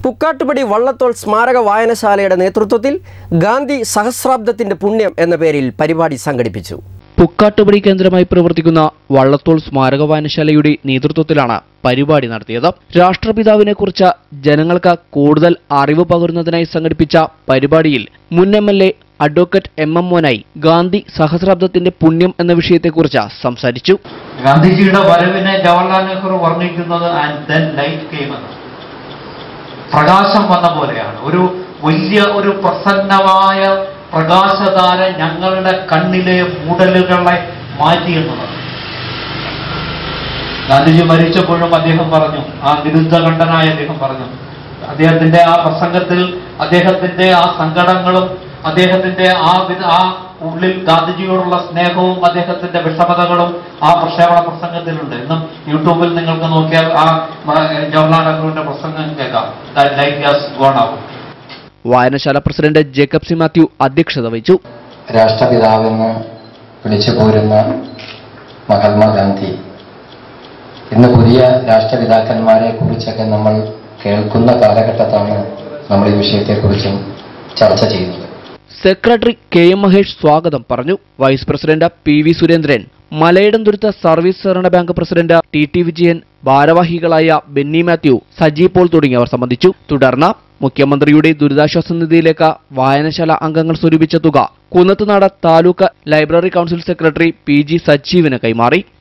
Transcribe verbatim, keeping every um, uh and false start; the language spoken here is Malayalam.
പുക്കാട്ടുപടി വള്ളത്തോൾ സ്മാരക വായനശാലയുടെ നേതൃത്വത്തിൽ ഗാന്ധി സഹസ്രാബ്ദത്തിന്റെ പുണ്യം എന്ന പേരിൽ പരിപാടി സംഘടിപ്പിച്ചു. പുക്കാട്ടുപടി കേന്ദ്രമായി പ്രവർത്തിക്കുന്ന വള്ളത്തോൾ സ്മാരക വായനശാലയുടെ നേതൃത്വത്തിലാണ് പരിപാടി നടത്തിയത്. രാഷ്ട്രപിതാവിനെ കുറിച്ച് ജനങ്ങൾക്ക് കൂടുതൽ അറിവ് പകരുന്നതിനായി സംഘടിപ്പിച്ച പരിപാടിയിൽ മുൻ M L A advocate M M Monayi Gandhi സഹസ്രാബ്ദത്തിന്റെ പുണ്യം എന്ന വിഷയത്തെക്കുറിച്ച് സംസാരിച്ചു. ഗാന്ധിജിയുടെ വരവിനെ ജവഹർലാൽ നെഹ്റു വർണ്ണിക്കുന്നത് ആൻഡ് ദെൻ ലൈറ്റ് കെയിം എന്ന്, പ്രകാശം വന്ന പോലെയാണ്. ഒരു വലിയ ഒരു പ്രസന്നമായ പ്രകാശധാര ഞങ്ങളുടെ കണ്ണിലെ മൂടലുകളെ മാറ്റിയെന്നുള്ളത്. ഗാന്ധിജി മരിച്ചപ്പോഴും അദ്ദേഹം പറഞ്ഞു, ആ വിരുദ്ധകണ്ഠനായ അദ്ദേഹം പറഞ്ഞു, അദ്ദേഹത്തിന്റെ ആ പ്രസംഗത്തിൽ അദ്ദേഹത്തിന്റെ ആ സങ്കടങ്ങളും അദ്ദേഹത്തിന്റെ ആ ആ ഉള്ളിൽ ഗാന്ധിജിയോടുള്ള സ്നേഹവും അദ്ദേഹത്തിന്റെ വിഷമതകളും ആ പ്രക്ഷേപണ പ്രസംഗത്തിലുണ്ട്. ഇന്നും യൂട്യൂബിൽ നിങ്ങൾക്ക് നോക്കിയാൽ ആ ജവഹർലാൽ നെഹ്റുവിന്റെ പ്രസംഗം കേൾക്കാം. വായനശാല പ്രസിഡന്റ് ജേക്കബ് സി മാത്യു അധ്യക്ഷത വഹിച്ചു. രാഷ്ട്രപിതാവെന്ന് വിളിച്ചു പോരുന്ന മഹാത്മാഗാന്ധി ഇന്ന് പുതിയ രാഷ്ട്രപിതാക്കന്മാരെ കുറിച്ചൊക്കെ നമ്മൾ കേൾക്കുന്ന കാലഘട്ടത്താണ് നമ്മൾ ഈ വിഷയത്തെക്കുറിച്ചും ചർച്ച ചെയ്യുന്നത്. സെക്രട്ടറി കെ എം മഹേഷ് സ്വാഗതം പറഞ്ഞു. Vice president P V Surendran, Malayidamthuruth service സഹകരണ bank president T T Vijayan, ഭാരവാഹികളായ ബെന്നി മാത്യു, സജി പോൾ തുടങ്ങിയവർ സംബന്ധിച്ചു. തുടർന്ന് മുഖ്യമന്ത്രിയുടെ ദുരിതാശ്വാസ നിധിയിലേക്ക് വായനശാല അംഗങ്ങൾ സ്വരൂപിച്ച തുക Kunnathunad taluk library council secretary P G സജീവിന് കൈമാറി.